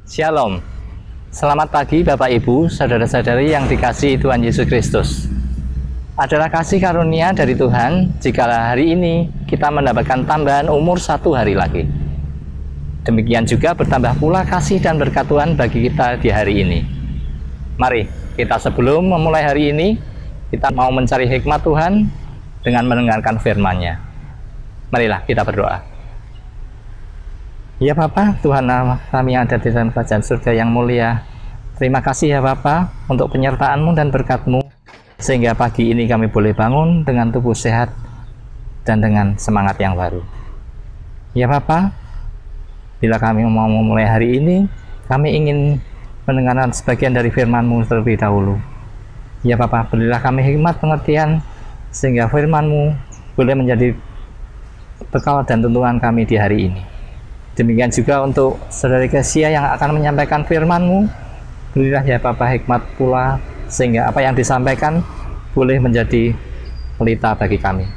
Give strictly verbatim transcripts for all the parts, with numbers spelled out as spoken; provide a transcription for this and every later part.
Shalom. Selamat pagi Bapak Ibu, saudara-saudari yang dikasihi Tuhan Yesus Kristus. Adalah kasih karunia dari Tuhan jikalau hari ini kita mendapatkan tambahan umur satu hari lagi. Demikian juga bertambah pula kasih dan berkat Tuhan bagi kita di hari ini. Mari kita sebelum memulai hari ini, kita mau mencari hikmat Tuhan dengan mendengarkan firman-Nya. Marilah kita berdoa. Ya Bapa, Tuhan kami yang ada di dalam kerajaan surga yang mulia, terima kasih ya Bapa untuk penyertaan-Mu dan berkat-Mu, sehingga pagi ini kami boleh bangun dengan tubuh sehat dan dengan semangat yang baru. Ya Bapa, bila kami mau memulai hari ini, kami ingin mendengarkan sebagian dari firman-Mu terlebih dahulu. Ya Bapa, berilah kami hikmat pengertian, sehingga firman-Mu boleh menjadi bekal dan tuntunan kami di hari ini. Demikian juga untuk saudari Kesia yang akan menyampaikan firman-Mu, berilah ya Bapa hikmat pula, sehingga apa yang disampaikan boleh menjadi pelita bagi kami.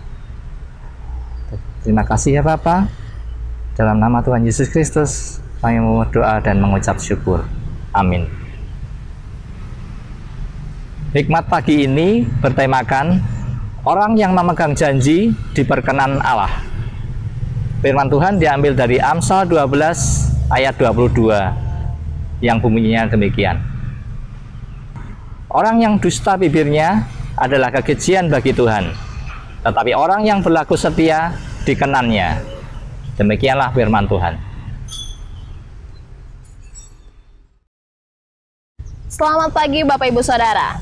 Terima kasih ya Bapa. Dalam nama Tuhan Yesus Kristus, kami berdoa dan mengucap syukur. Amin. Hikmat pagi ini bertemakan orang yang memegang janji diperkenan Allah. Firman Tuhan diambil dari Amsal dua belas ayat dua puluh dua yang bunyinya demikian. Orang yang dusta bibirnya adalah kekejian bagi Tuhan, tetapi orang yang berlaku setia dikenannya. Demikianlah firman Tuhan. Selamat pagi Bapak Ibu Saudara.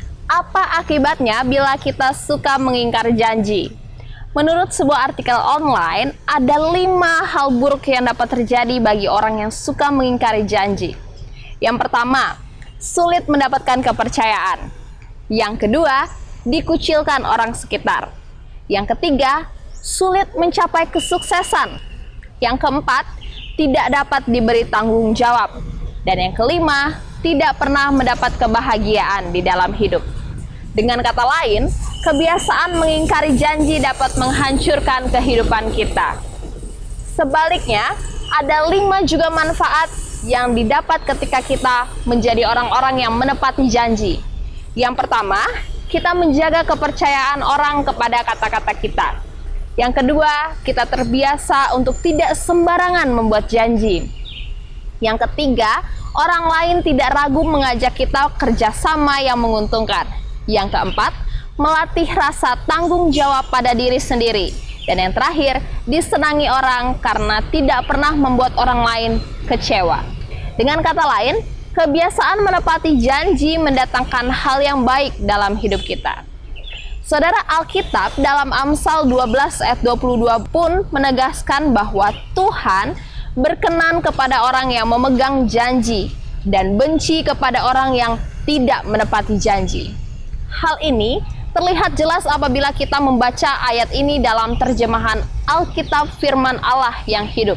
Apa akibatnya bila kita suka mengingkari janji? Menurut sebuah artikel online, ada lima hal buruk yang dapat terjadi bagi orang yang suka mengingkari janji. Yang pertama, sulit mendapatkan kepercayaan. Yang kedua, dikucilkan orang sekitar. Yang ketiga, sulit mencapai kesuksesan. Yang keempat, tidak dapat diberi tanggung jawab. Dan yang kelima, tidak pernah mendapat kebahagiaan di dalam hidup. Dengan kata lain, kebiasaan mengingkari janji dapat menghancurkan kehidupan kita. Sebaliknya, ada lima juga manfaat yang didapat ketika kita menjadi orang-orang yang menepati janji. Yang pertama, kita menjaga kepercayaan orang kepada kata-kata kita. Yang kedua, kita terbiasa untuk tidak sembarangan membuat janji. Yang ketiga, orang lain tidak ragu mengajak kita kerjasama yang menguntungkan. Yang keempat, melatih rasa tanggung jawab pada diri sendiri. Dan yang terakhir, disenangi orang karena tidak pernah membuat orang lain kecewa. Dengan kata lain, kebiasaan menepati janji mendatangkan hal yang baik dalam hidup kita. Saudara, Alkitab dalam Amsal dua belas ayat dua puluh dua pun menegaskan bahwa Tuhan berkenan kepada orang yang memegang janji dan benci kepada orang yang tidak menepati janji. Hal ini terlihat jelas apabila kita membaca ayat ini dalam terjemahan Alkitab Firman Allah yang hidup,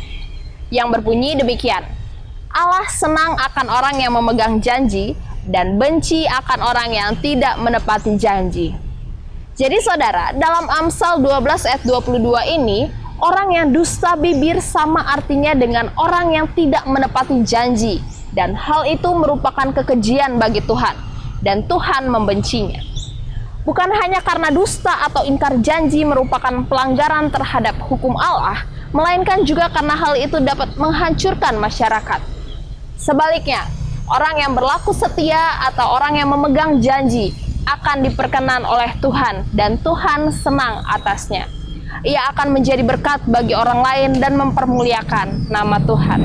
yang berbunyi demikian: Allah senang akan orang yang memegang janji dan benci akan orang yang tidak menepati janji. Jadi saudara, dalam Amsal dua belas ayat dua puluh dua ini, orang yang dusta bibir sama artinya dengan orang yang tidak menepati janji, dan hal itu merupakan kekejian bagi Tuhan, dan Tuhan membencinya. Bukan hanya karena dusta atau ingkar janji merupakan pelanggaran terhadap hukum Allah, melainkan juga karena hal itu dapat menghancurkan masyarakat. Sebaliknya, orang yang berlaku setia atau orang yang memegang janji akan diperkenan oleh Tuhan, dan Tuhan senang atasnya. Ia akan menjadi berkat bagi orang lain dan mempermuliakan nama Tuhan.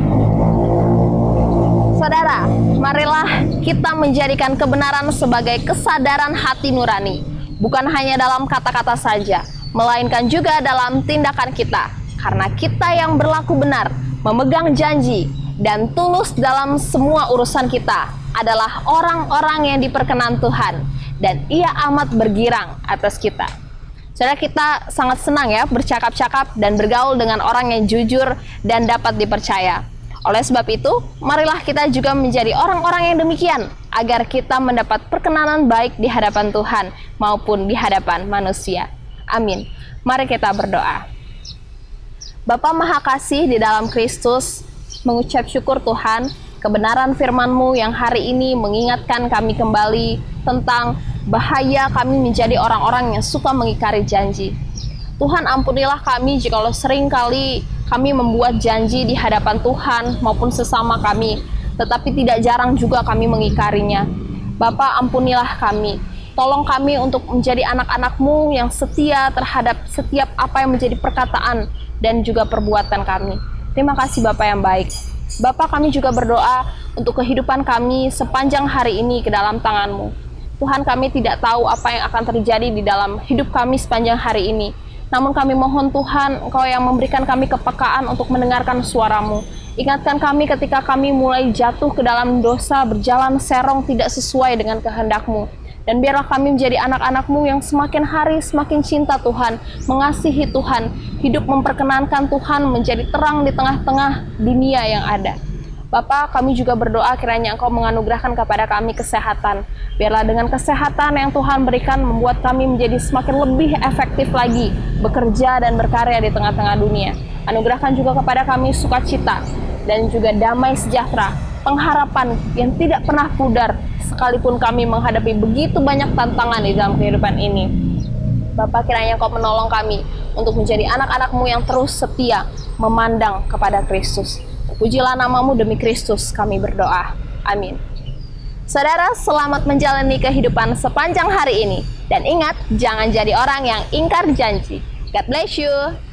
Saudara, marilah kita menjadikan kebenaran sebagai kesadaran hati nurani, bukan hanya dalam kata-kata saja, melainkan juga dalam tindakan kita, karena kita yang berlaku benar, memegang janji, dan tulus dalam semua urusan kita adalah orang-orang yang diperkenan Tuhan, dan Ia amat bergirang atas kita. Saudara, kita sangat senang ya bercakap-cakap dan bergaul dengan orang yang jujur dan dapat dipercaya. Oleh sebab itu, marilah kita juga menjadi orang-orang yang demikian, agar kita mendapat perkenanan baik di hadapan Tuhan maupun di hadapan manusia. Amin. Mari kita berdoa. Bapa Maha Kasih di dalam Kristus, mengucap syukur Tuhan, kebenaran firman-Mu yang hari ini mengingatkan kami kembali tentang bahaya kami menjadi orang-orang yang suka mengingkari janji. Tuhan, ampunilah kami jikalau sering kali kami membuat janji di hadapan Tuhan maupun sesama kami, tetapi tidak jarang juga kami mengingkarinya. Bapa, ampunilah kami. Tolong kami untuk menjadi anak-anak-Mu yang setia terhadap setiap apa yang menjadi perkataan dan juga perbuatan kami. Terima kasih Bapa yang baik. Bapa, kami juga berdoa untuk kehidupan kami sepanjang hari ini ke dalam tangan-Mu. Tuhan, kami tidak tahu apa yang akan terjadi di dalam hidup kami sepanjang hari ini. Namun kami mohon Tuhan, Engkau yang memberikan kami kepekaan untuk mendengarkan suara-Mu. Ingatkan kami ketika kami mulai jatuh ke dalam dosa, berjalan serong tidak sesuai dengan kehendak-Mu. Dan biarlah kami menjadi anak-anak-Mu yang semakin hari semakin cinta Tuhan, mengasihi Tuhan, hidup memperkenankan Tuhan, menjadi terang di tengah-tengah dunia yang ada. Bapa, kami juga berdoa kiranya Engkau menganugerahkan kepada kami kesehatan. Biarlah dengan kesehatan yang Tuhan berikan membuat kami menjadi semakin lebih efektif lagi bekerja dan berkarya di tengah-tengah dunia. Anugerahkan juga kepada kami sukacita dan juga damai sejahtera, pengharapan yang tidak pernah pudar sekalipun kami menghadapi begitu banyak tantangan di dalam kehidupan ini. Bapa, kiranya Engkau menolong kami untuk menjadi anak-anak-Mu yang terus setia memandang kepada Kristus. Pujilah nama-Mu demi Kristus kami berdoa. Amin. Saudara, selamat menjalani kehidupan sepanjang hari ini. Dan ingat, jangan jadi orang yang ingkar janji. God bless you.